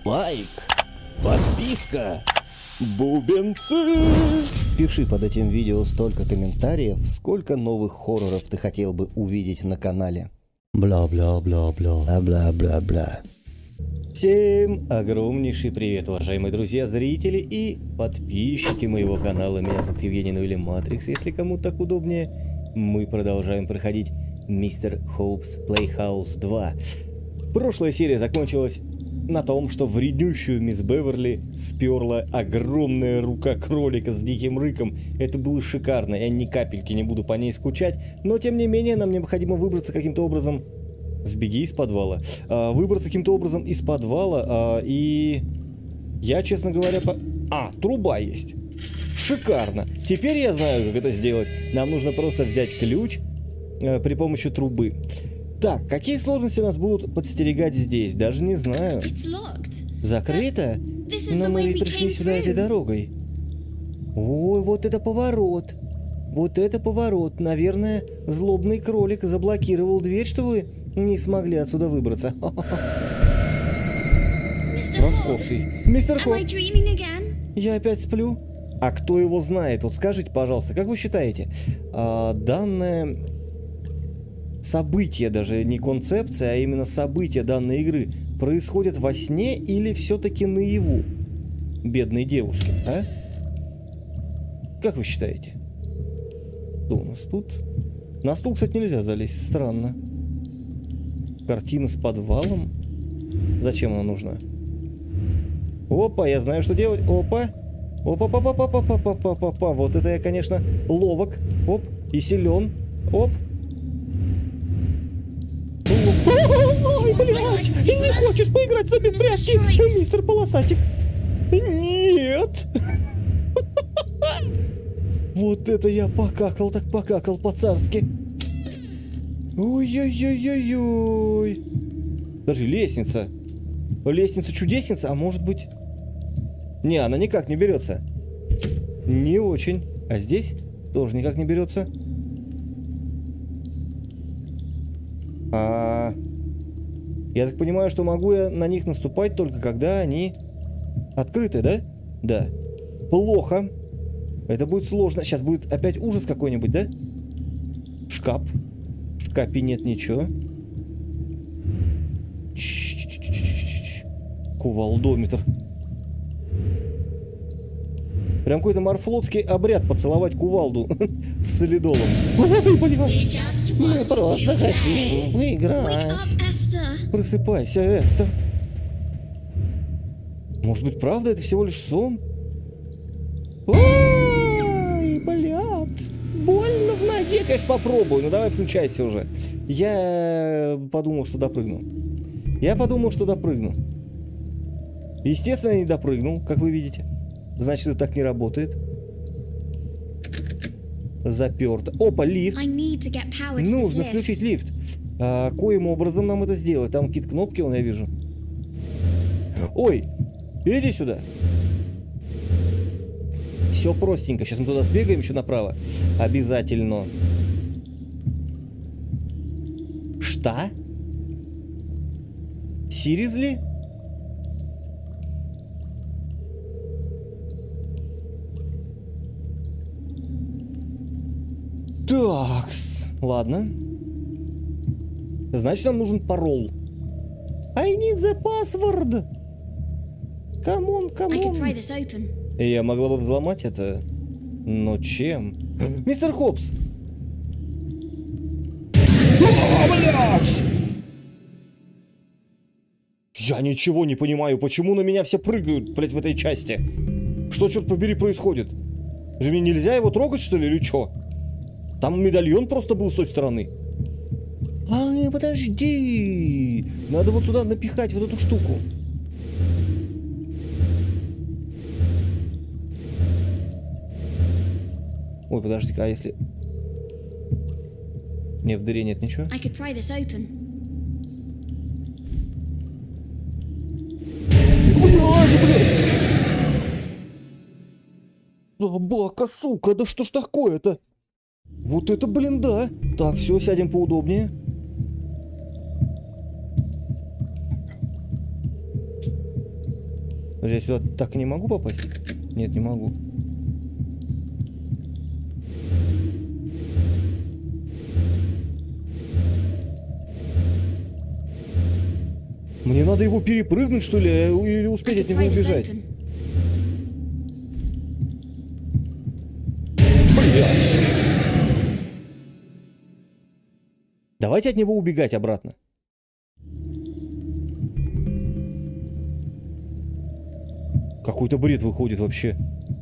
лайк, подписка, бубенцы. Пиши под этим видео столько комментариев, сколько новых хорроров ты хотел бы увидеть на канале. Бла-бла-бла-бла, бла-бла-бла. Всем огромнейший привет, уважаемые друзья, зрители и подписчики моего канала. Меня зовут Евгений, ну или Матрикс, если кому так удобнее. Мы продолжаем проходить Mr. Hope's Playhouse 2. Прошлая серия закончилась на том, что вреднющую мисс Беверли сперла огромная рука кролика с диким рыком. Это было шикарно, я ни капельки не буду по ней скучать, но тем не менее нам необходимо выбраться каким-то образом. Сбеги из подвала. Выбраться каким-то образом из подвала, и я, честно говоря, труба есть. Шикарно. Теперь я знаю, как это сделать. Нам нужно просто взять ключ при помощи трубы. Так, какие сложности нас будут подстерегать здесь? Даже не знаю. Закрыто? Но мы ведь пришли сюда этой дорогой. Ой, вот это поворот. Вот это поворот. Наверное, злобный кролик заблокировал дверь, чтобы вы не смогли отсюда выбраться. Раскосый. Мистер Хоп, я опять сплю? А кто его знает? Вот скажите, пожалуйста, как вы считаете, данное событие, даже не концепция, а именно событие данной игры происходит во сне или все-таки наяву бедной девушки, а? Как вы считаете? Что у нас тут? На стул, кстати, нельзя залезть, странно. Картина с подвалом? Зачем она нужна? Опа, я знаю, что делать. Опа. Опа-па-па-па-па-па-па-па-па. Вот это я, конечно, ловок. Оп, и силен. Оп. Ой, блядь! Ты не хочешь поиграть с нами в прятки, мистер Полосатик? Нет! Вот это я покакал, так покакал по-царски. Ой-ой-ой-ой-ой. Даже лестница. Лестница-чудесница, а может быть... Не, она никак не берется. Не очень. А здесь тоже никак не берется. Я так понимаю, что могу я на них наступать только когда они открыты, да? Да. Плохо. Это будет сложно. Сейчас будет опять ужас какой-нибудь, да? Шкаф. В шкафе нет ничего. Кувалдометр. Прям какой-то морфлотский обряд поцеловать кувалду с солидолом. Ой, блядь. Мы просто хотим поиграть. Просыпайся, Эстер. Может быть, правда, это всего лишь сон? Ой, блядь. Больно в ноге. Конечно, попробую. Ну, давай включайся уже. Я подумал, что допрыгну. Естественно, я не допрыгнул, как вы видите. Значит, это так не работает. Заперто. Опа, лифт. Нужно включить лифт. Коим образом нам это сделать? Там какие-то кнопки, я вижу. Ой, иди сюда. Все простенько. Сейчас мы туда сбегаем еще направо. Обязательно. Что? Серьезно? Такс. Ладно. Значит, нам нужен пароль. I need the password. Come on. Я могла бы взломать это. Но чем? Мистер Хопс! Блядь! Я ничего не понимаю, почему на меня все прыгают, блядь, в этой части. Что, черт побери, происходит? Же мне нельзя его трогать, что ли, или что? Там медальон просто был с той стороны. Подожди. Надо вот сюда напихать вот эту штуку. Ой, подожди-ка, а если... Не, в дыре нет ничего. Собака, сука, да что ж такое-то? Вот это, блин, да. Так, все, сядем поудобнее. Я сюда так и не могу попасть? Нет, не могу. Мне надо его перепрыгнуть, что ли, или успеть от него убежать? Блядь. Давайте от него убегать обратно. Какой-то бред выходит вообще.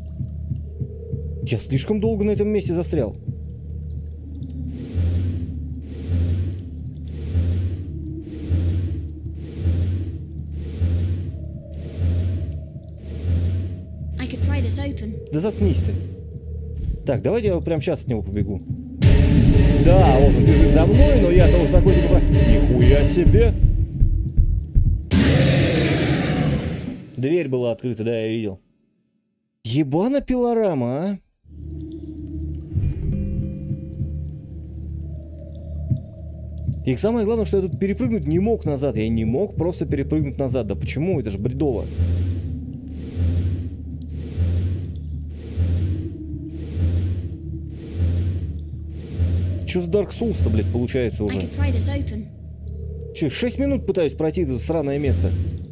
Я слишком долго на этом месте застрял. Да заткнись ты. Так, давайте я прямо сейчас от него побегу. Да, он бежит за мной, но я-то уже такой типа... Нихуя себе! Дверь была открыта, да, я видел. Ебана пилорама, а? И самое главное, что я тут перепрыгнуть не мог назад. Я не мог просто перепрыгнуть назад. Да почему? Это же бредово. Что за Dark Souls-то, блядь, получается уже? Че, 6 минут пытаюсь пройти это сраное место.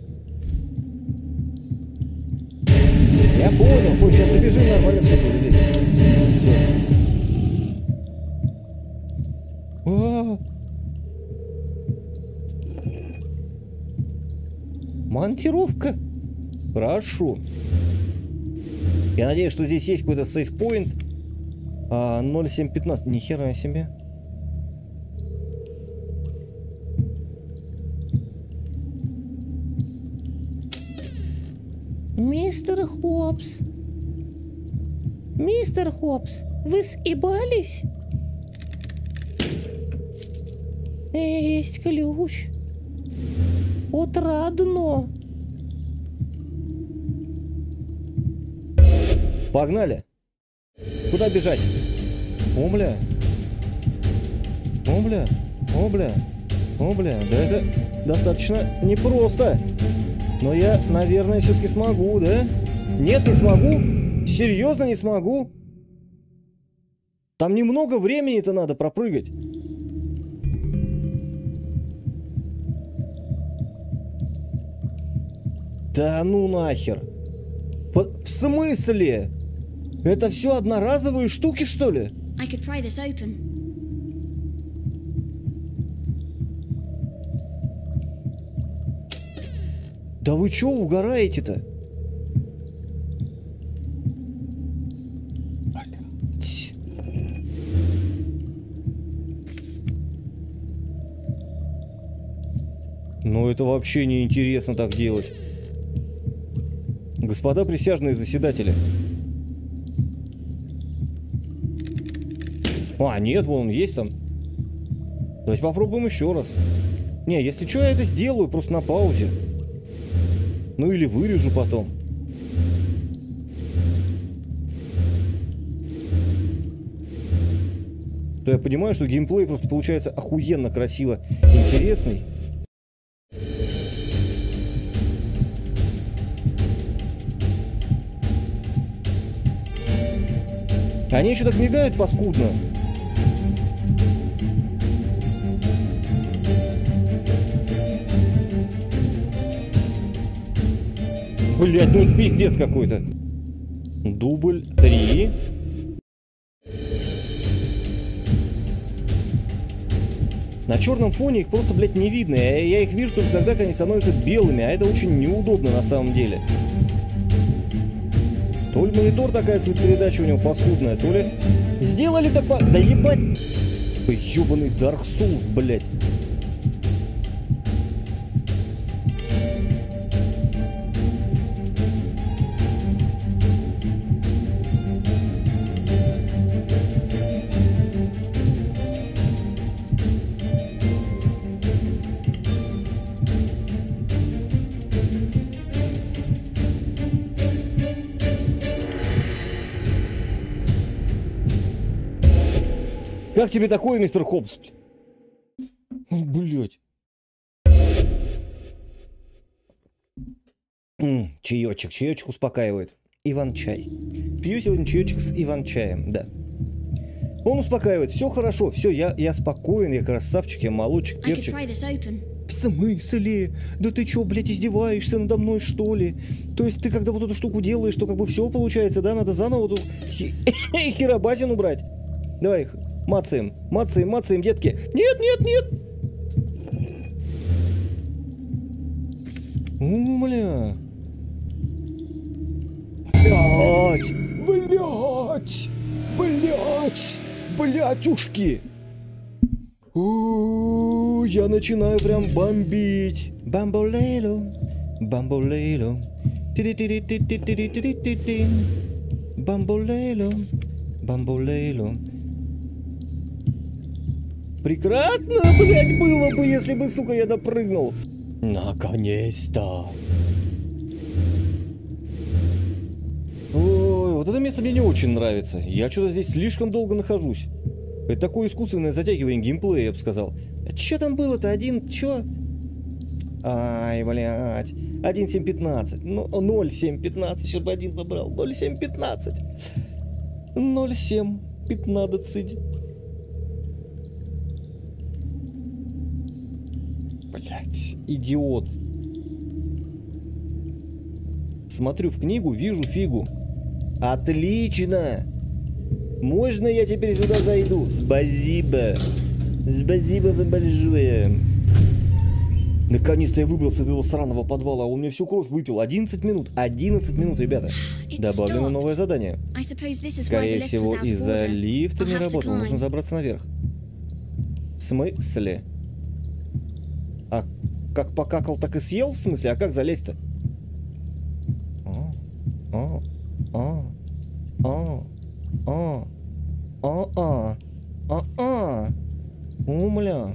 Я понял, сейчас добежим, нормально все будет здесь. Монтировка. Хорошо. Я надеюсь, что здесь есть какой-то сейфпоинт. 0715. Ни хера себе. Мистер Хопс. Мистер Хопс, вы съебались? Есть ключ. Отрадно. Погнали. Куда бежать? О, бля. О, бля. О, бля. О, бля. Да это достаточно непросто. Но я, наверное, все-таки смогу, да? Нет, не смогу. Серьезно не смогу. Там немного времени-то надо пропрыгать. Да ну нахер. В смысле? Это все одноразовые штуки, что ли? Да вы чё угораете-то? Ну это вообще не интересно так делать. Господа присяжные заседатели. Нет, вон он есть там. Давайте попробуем еще раз. Не, если что, я это сделаю просто на паузе. Ну или вырежу потом. То я понимаю, что геймплей просто получается охуенно красиво интересный. Они еще так мигают паскудно. Блять, ну это пиздец какой-то. Дубль 3. На черном фоне их просто, блядь, не видно. Я их вижу только тогда, когда они становятся белыми, а это очень неудобно на самом деле. То ли монитор такая цветопередача у него паскудная, то ли... Сделали так по... Да ебать! Ёбаный Dark Souls, блядь. Как тебе такое, мистер Хопс? Блять. Чаечек. Чаечек успокаивает. Иван-чай. Пью сегодня чаечек с Иван-чаем, да. Он успокаивает. Все хорошо, все, я спокоен, я красавчик, я молодчик, перчик. В смысле? Да ты чё, блядь, издеваешься надо мной, что ли? То есть ты когда вот эту штуку делаешь, то как бы все получается, да? Надо заново тут херобазин убрать. Давай их мацаем, детки. Нет. Бля. Блядюшки. Я начинаю прям бомбить. Бамболейло. Бамболейло. Прекрасно, блядь, было бы, если бы, сука, я допрыгнул. Наконец-то. Ой, вот это место мне не очень нравится. Я что-то здесь слишком долго нахожусь. Это такое искусственное затягивание геймплея, я бы сказал. А чё там было-то? Чё? Ай, блядь. 1.7.15. Ну, 0.7.15. Сейчас бы один побрал. 0.7.15. 0.7.15. Блядь, идиот. Смотрю в книгу, вижу фигу. Отлично! Можно я теперь сюда зайду? Спасибо. Спасибо вам большое. Наконец-то я выбрался из этого сраного подвала, а он мне всю кровь выпил. 11 минут. 11 минут, ребята. Добавлено новое задание. Скорее всего, из-за лифта не работал. Нужно забраться наверх. В смысле? А как покакал, так и съел, в смысле? А как залезть-то? Умля.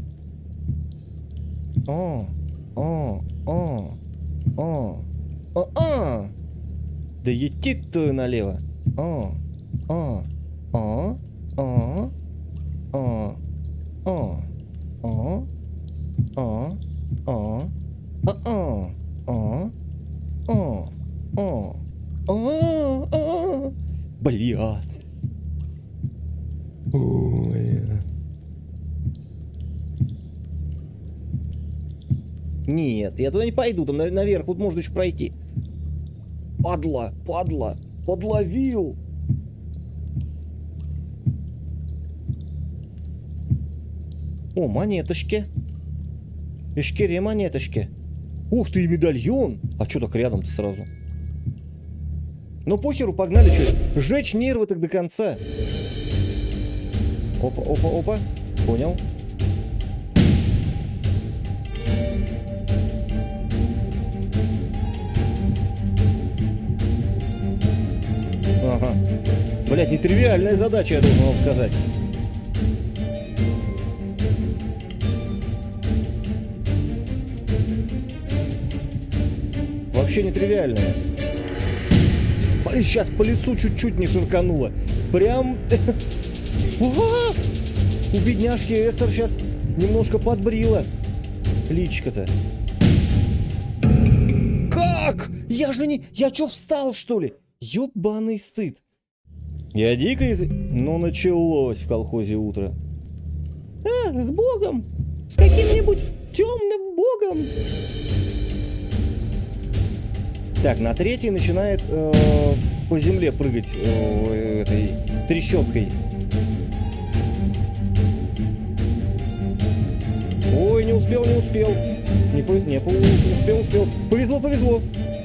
Да ети твою налево. Блядь. Ой. Нет, я туда не пойду, там наверх вот можно еще пройти. Падла, подловил. О, монеточки. Эшкере монеточки. Ух ты, и медальон. А что так рядом-то сразу? Ну похеру, погнали, что? Жечь нервы так до конца. Опа. Понял. Ага. Блядь, нетривиальная задача, я должен вам сказать. Вообще нетривиальная. Сейчас по лицу чуть-чуть не ширкануло. Прям... У бедняжки Эстер сейчас немножко подбрила личико-то. Как? Я же не... Я чё, встал, что ли? Ёбаный стыд. Я дико Но началось в колхозе утро. С богом! С каким-нибудь темным богом! Так, на третий начинает по земле прыгать этой трещоткой. Ой, не успел. Не успел. Повезло.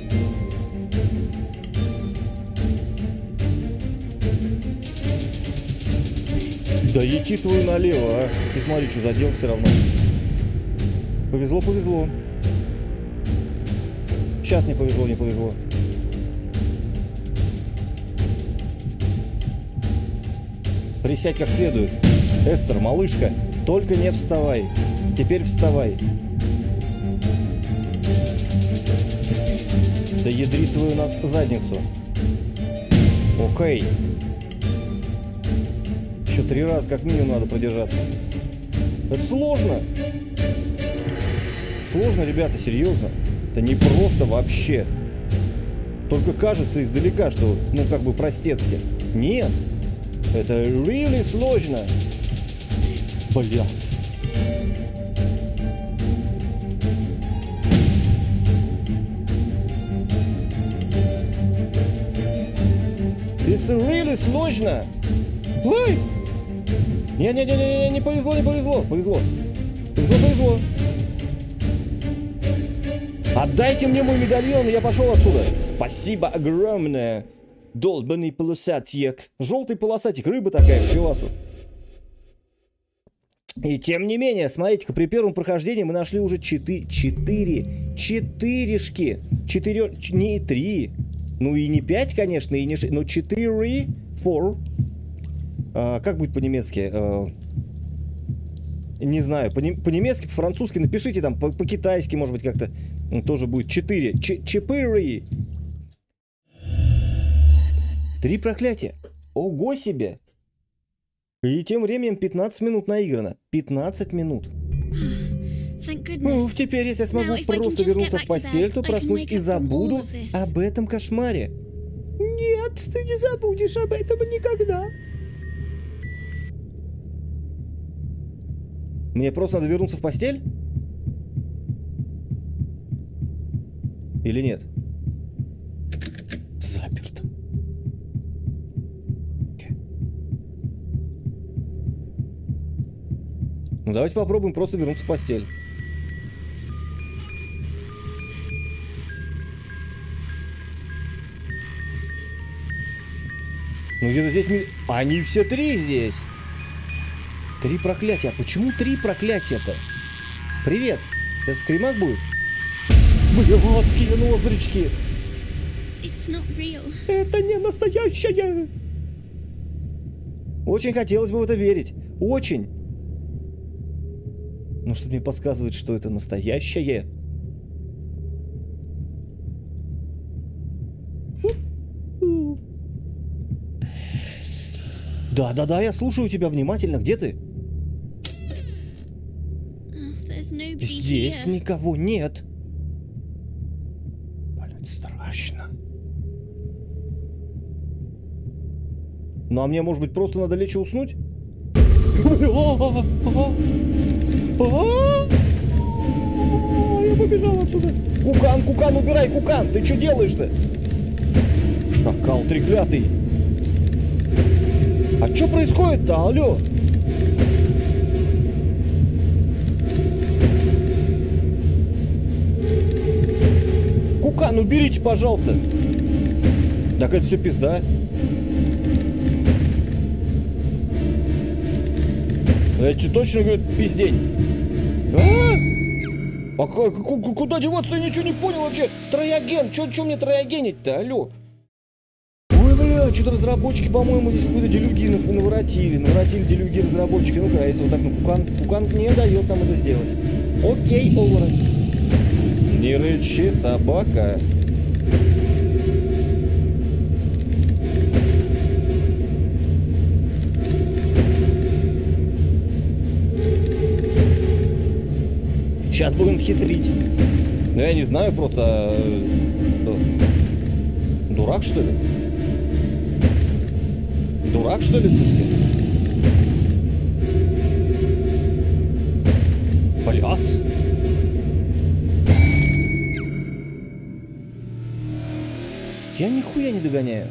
Да ети твою налево, а. Ты смотри, что задел все равно. Повезло. Сейчас не повезло. Присядь как следует. Эстер, малышка, только не вставай. Теперь вставай. Да ядри твою задницу. Окей. Еще 3 раза как минимум надо продержаться. Это сложно. Сложно, ребята, серьезно. Это не просто вообще. Только кажется издалека, что, ну, как бы простецки. Нет. Это really сложно. Блядь. It's really сложно. Ой! Не-не-не-не, не повезло, не повезло. Повезло. Повезло, повезло. Отдайте мне мой медальон, и я пошел отсюда. Спасибо огромное. Долбаный полосатик. Желтый полосатик, рыба такая, к пивасу. И тем не менее, смотрите-ка, при первом прохождении мы нашли уже четырешки. Не 3. Ну и не 5, конечно, и не 6, но 4. Как будет по-немецки? Не знаю, по-немецки, по-французски напишите там, по-китайски, может быть, как-то тоже будет 4. 4. 3 проклятия. Ого себе! И тем временем 15 минут наиграно. 15 минут. Ух, теперь, если я смогу просто вернуться в постель, то проснусь и забуду об этом кошмаре. Нет, ты не забудешь об этом никогда. Мне просто надо вернуться в постель? Или нет? Заперто. Ну давайте попробуем просто вернуться в постель. Ну где-то здесь... Они все 3 здесь. 3 проклятия. А почему 3 проклятия-то? Привет. Это скримак будет? Блядские ноздрички. Это не настоящее. Очень хотелось бы в это верить. Очень. Но что-то мне подсказывает, что это настоящее. Да-да-да, я слушаю тебя внимательно. Где ты? Здесь никого нет. Блядь, страшно. Ну а мне, может быть, просто надо лечь и уснуть? Я побежал отсюда. Кукан, Кукан, убирай, Кукан! Ты что делаешь-то? Шакал треклятый. А что происходит-то, алло? Кукан, уберите, пожалуйста. Так это все пизда. Эти точно говорят пиздень. А куда деваться? Я ничего не понял вообще. Трояген. Че мне троягенить-то? Алло. Ой, бля, что-то разработчики, по-моему, здесь какой-то делюги наворотили. Наворотили делюги разработчики. Ну-ка, а если вот так, ну, Кукан не дает нам это сделать. Окей, овер. Не рычи, собака. Сейчас будем хитрить. Ну, я не знаю, просто... Дурак, что ли? Дурак, что ли, все-таки? Блядь. Я нихуя не догоняю.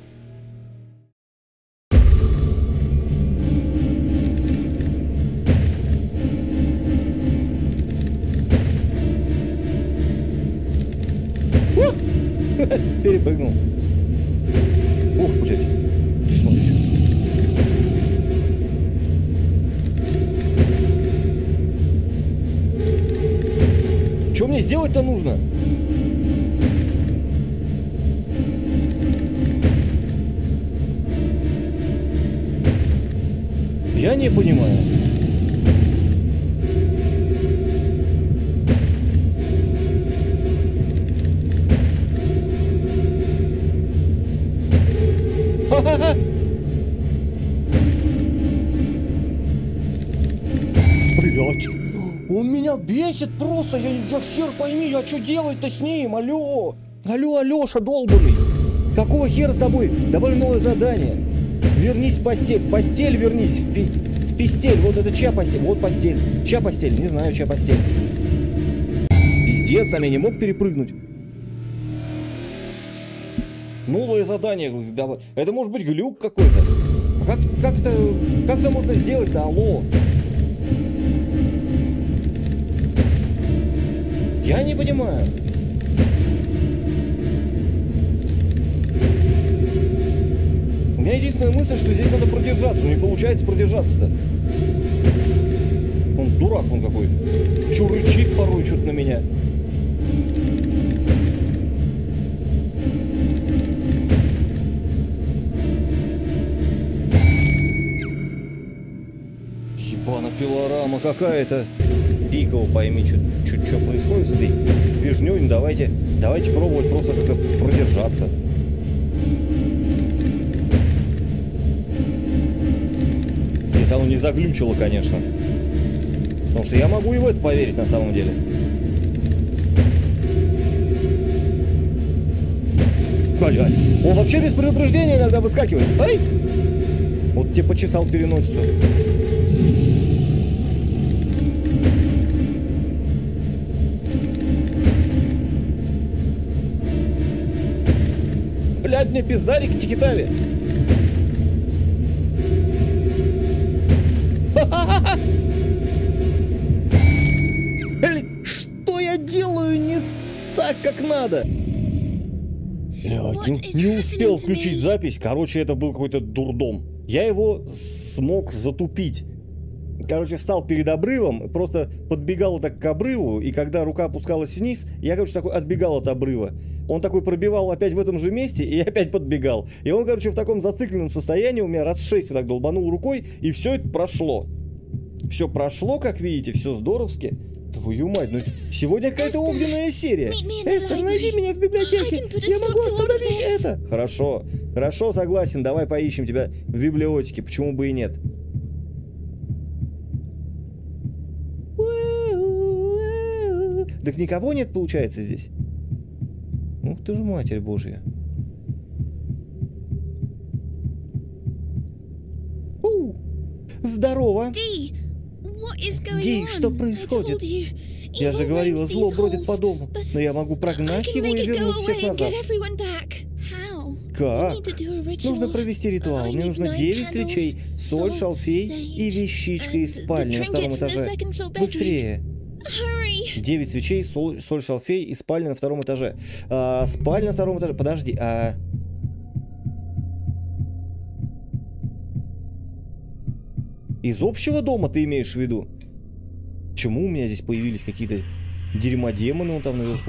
Перепрыгнул. Ух, блядь. Ты смотришь. Что мне сделать-то нужно? Я не понимаю. Блять, он меня бесит просто, я хер пойми, а что делать-то с ним, алло? Алло, Алёша долбанный, какого хера с тобой? Добавили новое задание. Вернись в постель вернись, в постель, вот это чья постель? Вот постель, чья постель? Не знаю, чья постель. Пиздец, а я не мог перепрыгнуть. Новое задание, это может быть глюк какой-то. Как это можно сделать-то, алло? Я не понимаю. У меня единственная мысль, что здесь надо продержаться. Но не получается продержаться-то. Он дурак, он какой. Чё рычит порой что-то на меня. Ебана пилорама какая-то. Пикова, пойми, что происходит с этой движнёй. Давайте пробовать просто как-то продержаться. Если оно не заглючило, конечно. Потому что я могу и в это поверить на самом деле. Блядь. Он вообще без предупреждения иногда выскакивает. Ай! Вот тебе почесал переносицу. Блядь, мне пиздарик тикитави. Что я делаю не так, как надо? Не успел включить запись. Короче, это был какой-то дурдом. Я его смог затупить. Короче, встал перед обрывом, просто подбегал так к обрыву, и когда рука опускалась вниз, я, короче, такой отбегал от обрыва. Он такой пробивал опять в этом же месте, и я опять подбегал. И он, короче, в таком зацикленном состоянии у меня раз 6 вот так долбанул рукой, и все это прошло. Все прошло, как видите, все здоровски. Твою мать, ну сегодня какая-то огненная серия. Эстер, найди меня в библиотеке. Я могу остановить это. Хорошо, хорошо, согласен. Давай поищем тебя в библиотеке. Почему бы и нет? Так никого нет, получается, здесь? Ух ты же, Матерь Божья. Здорово. Ди, что происходит? Я же говорила, зло бродит по дому, но я могу прогнать его и вернуть всех назад. Как? Нужно провести ритуал. Мне нужно 9 свечей, соль, шалфей и вещичка из спальни на втором этаже. Быстрее. 9 свечей, соль, шалфей и спальня на втором этаже. Спальня на втором этаже. Подожди, из общего дома ты имеешь в виду? Почему у меня здесь появились какие-то дерьмодемоны вон там наверху?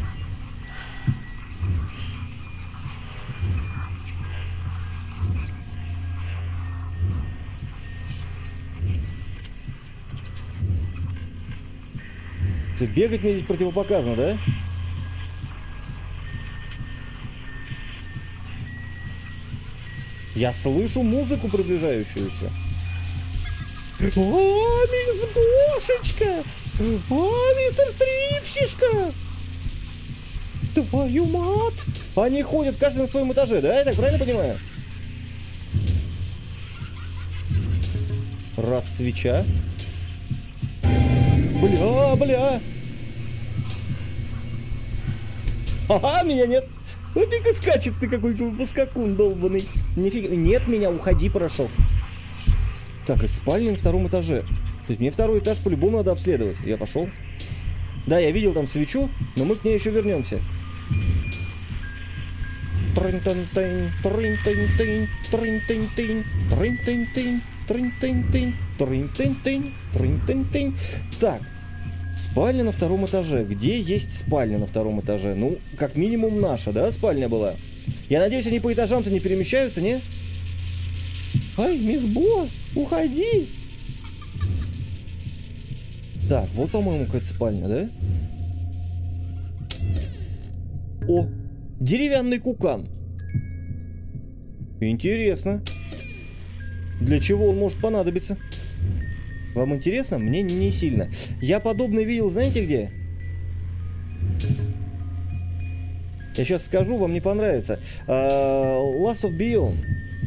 Бегать мне здесь противопоказано, да? Я слышу музыку приближающуюся. О, мисс Бошечка! О, мистер Стрипсишка! Твою мать! Они ходят каждый на своем этаже, да? Я так правильно понимаю? Раз свеча. Бля! Ага, меня нет. Вот ты скачет, ты какой поскакун долбанный. Нифига. Нет меня, уходи, прошу. Так, из спальни на втором этаже. То есть мне второй этаж по-любому надо обследовать. Я пошел. Да, я видел там свечу, но мы к ней еще вернемся. Так, спальня на втором этаже. Где есть спальня на втором этаже? Ну, как минимум наша, да, спальня была? Я надеюсь, они по этажам-то не перемещаются, не? Ай, мисс Бо, уходи! Так, вот, по-моему, какая-то спальня, да? О, деревянный кукан. Интересно. Для чего он может понадобиться? Вам интересно? Мне не сильно. Я подобное видел, знаете где? Я сейчас скажу, вам не понравится. Last of Beyond.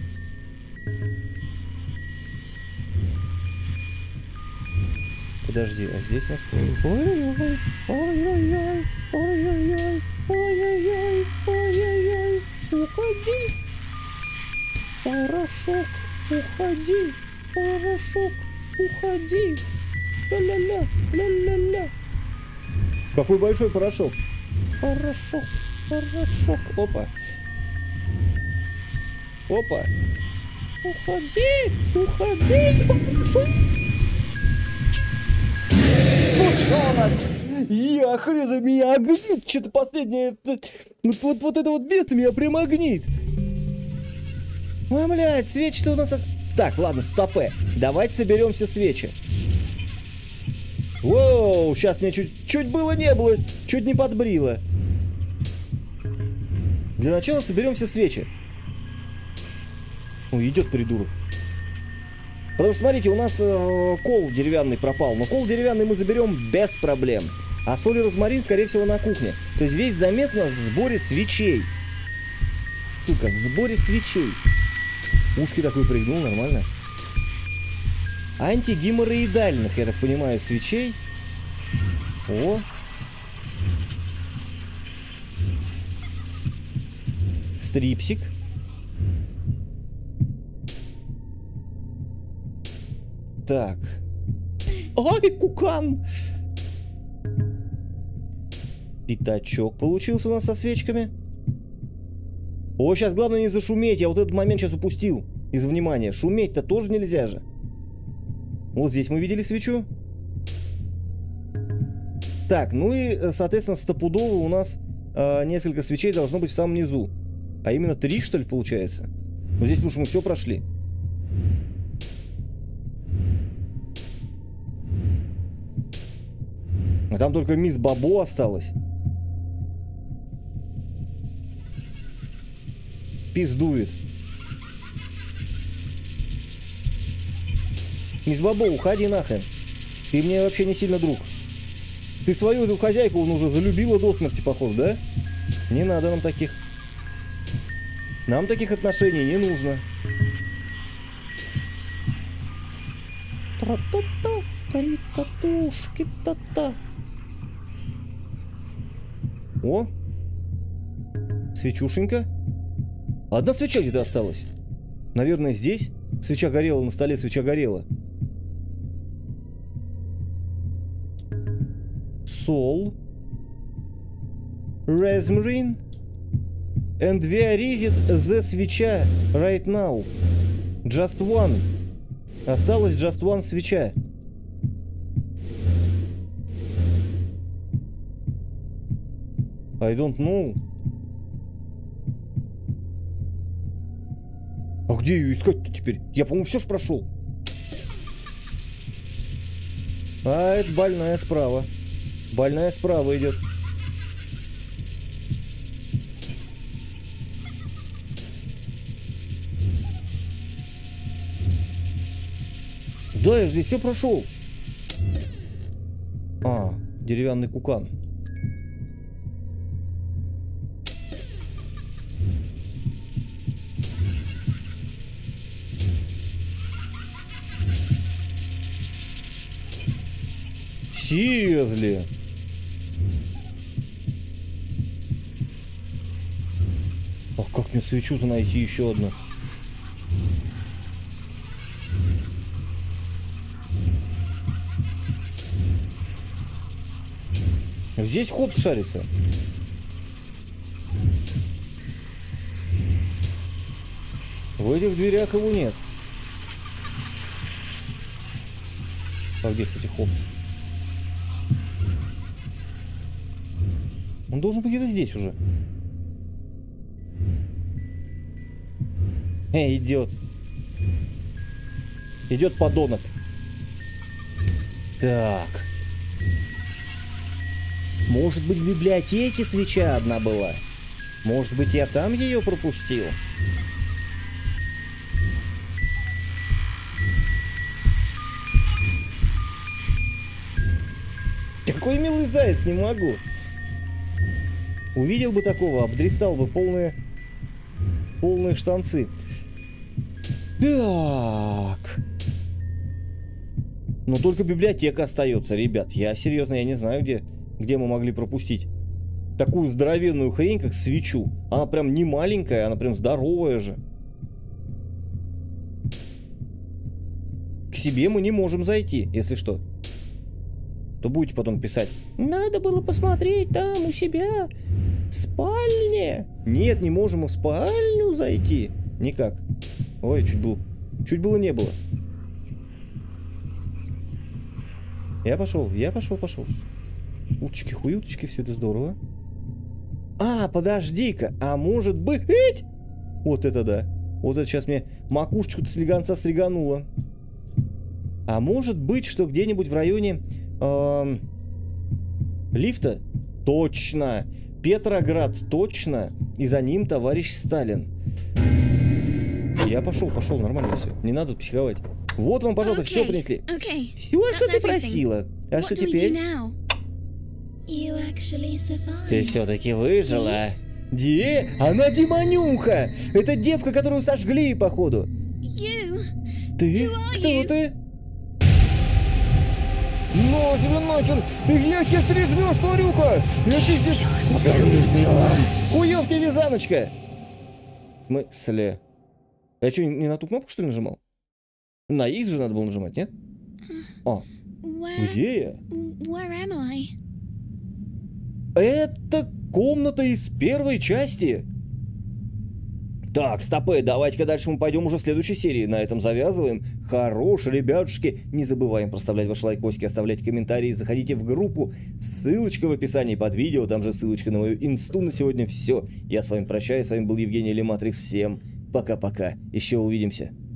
Подожди, а здесь у нас... Ой-ой-ой, ой-ой-ой, ой-ой-ой, ой-ой-ой, ой-ой-ой, уходи. Порошок, уходи. Порошок, уходи. Ля-ля-ля, ля-ля-ля. Какой большой порошок. Порошок, порошок. Опа. Опа. Уходи, уходи. Порошок. Пучонок! Я хрен меня огнит! Что-то последнее... Вот это вот место меня прям огнит! Ой, блядь, свечи-то у нас... Так, ладно, стопэ. Давайте соберем все свечи. Воу, сейчас мне чуть было не было. Чуть не подбрило. Для начала соберем все свечи. Ой, идет придурок. Потому что, смотрите, у нас кол деревянный пропал. Но кол деревянный мы заберем без проблем. А соль и розмарин, скорее всего, на кухне. То есть весь замес у нас в сборе свечей. Сука, в сборе свечей. Ушки такой пригнул, нормально. Антигеморроидальных, я так понимаю, свечей. О. Стрипсик. Так. Ай, кукан! Пятачок получился у нас со свечками. О, сейчас главное не зашуметь. Я вот этот момент сейчас упустил из внимания. Шуметь-то тоже нельзя же. Вот здесь мы видели свечу. Так, ну и, соответственно, стопудово у нас несколько свечей должно быть в самом низу. А именно 3, что ли, получается? Ну здесь, потому что мы все прошли. А там только мисс Бабо осталась. Пиздует. Мисс Бабо, уходи нахрен. Ты мне вообще не сильно друг. Ты свою эту хозяйку уже залюбила до смерти, походу, да? Не надо нам таких. Нам таких отношений не нужно. Тра-та-та, та-та-тушки-та-та. О! Свечушенька. Одна свеча где-то осталась. Наверное, здесь. Свеча горела, на столе свеча горела. Сол. Розмарин. And where is it the свеча right now? Just one. Осталась just one свеча. I don't know. А где ее искать-то теперь? Я, по-моему, все ж прошел. А, это больная справа. Больная справа идет. Да, я же здесь все прошел. А, деревянный кукан. Серьезно? А как мне свечу-то найти еще одну? Здесь Хопс шарится. В этих дверях его нет. А где, кстати, Хопс? Он должен быть где-то здесь уже. Идет. Идет подонок. Так. Может быть, в библиотеке свеча одна была? Может быть, я там ее пропустил? какой милый заяц, не могу. Увидел бы такого, обдристал бы полные штанцы. Так. Но только библиотека остается, ребят. Я серьезно, я не знаю, где мы могли пропустить такую здоровенную хрень, как свечу. Она прям не маленькая, она прям здоровая же. К себе мы не можем зайти, если что. То будете потом писать: надо было посмотреть там у себя в спальне. Нет, не можем и в спальню зайти. Никак. Ой, чуть было не было. Я пошел. Уточки, все это здорово. А, подожди-ка, а может быть... Вот это да. Вот это сейчас мне макушечку-то слегонца стригануло. А может быть, что где-нибудь в районе лифта? Точно. Петроград, точно. И за ним товарищ Сталин. Я пошел, нормально все. Не надо психовать. Вот вам, пожалуйста, все принесли. Все, что ты просила. А что теперь? Ты все-таки выжила. Она демонюха! Это девка, которую сожгли, походу. Ты? Кто ты? Ну, тебе нахер! Ты я сейчас пережмешь, тварюка! Я пиздец! Хуёвки, вязаночка! В смысле? Я что, не на ту кнопку, что ли, нажимал? На X же надо было нажимать, нет? О, где я? Это комната из первой части. Так, стопы, давайте-ка дальше мы пойдем уже в следующей серии. На этом завязываем. Хорош, ребятушки. Не забываем проставлять ваши лайкосики, оставлять комментарии, заходите в группу. Ссылочка в описании под видео, там же ссылочка на мою инсту. На сегодня все. Я с вами прощаюсь, с вами был Евгений Лематрикс. Всем пока-пока. Еще увидимся.